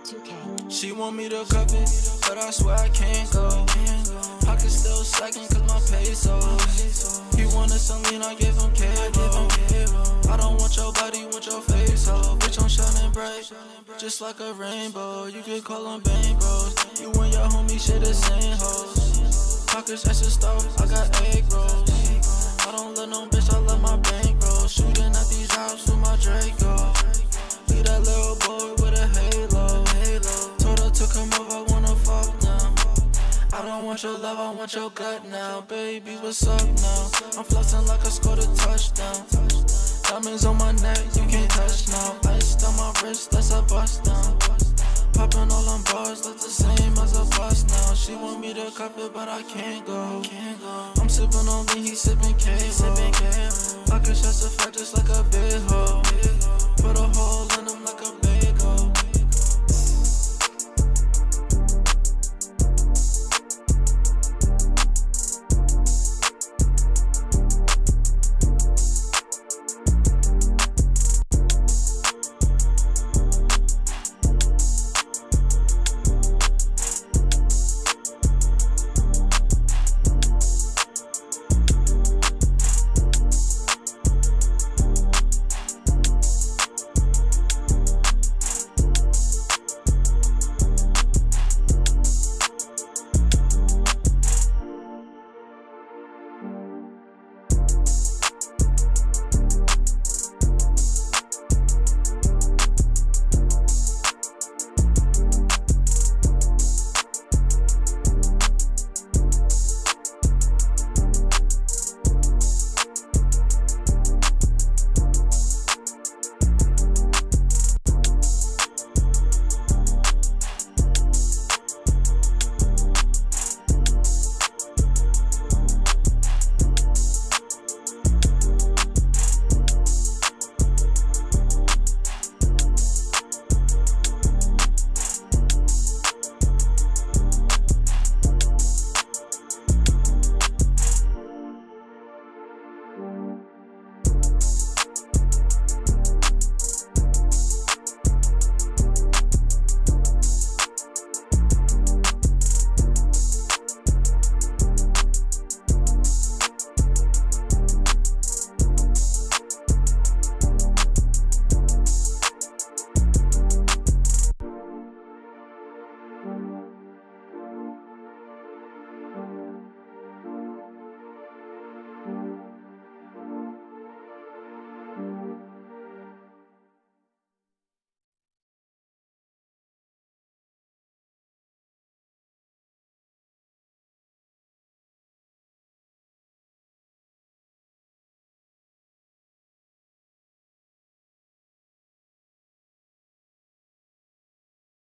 Phil2k. She want me to cuff it, but I swear I can't go. Pocket still slacking cause my pesos. He wanted some lean, I gave him cable. I don't want your body, want your face, ho. Bitch, I'm shining bright, just like a rainbow. You could call them bang bros. You and your homie shit the same hoes. Pockets extra stuff, I got egg rolls. I don't let no bitch, I let my bank roll. Shooting at these hops with my Draco. Be that little boy with a halo. Told her to come over, I wanna fuck now. I don't want your love, I want your gut now. Baby, what's up now? I'm flexing like I scored a touchdown. Diamonds on my neck, you can't touch now. Ice on my wrist, that's a bust down. Popping all them bars, that's the same as a bust now. She want me to cuff it, but I can't go. I'm sipping on me, he sipping K. Pocket shots a fat just like a big hoe.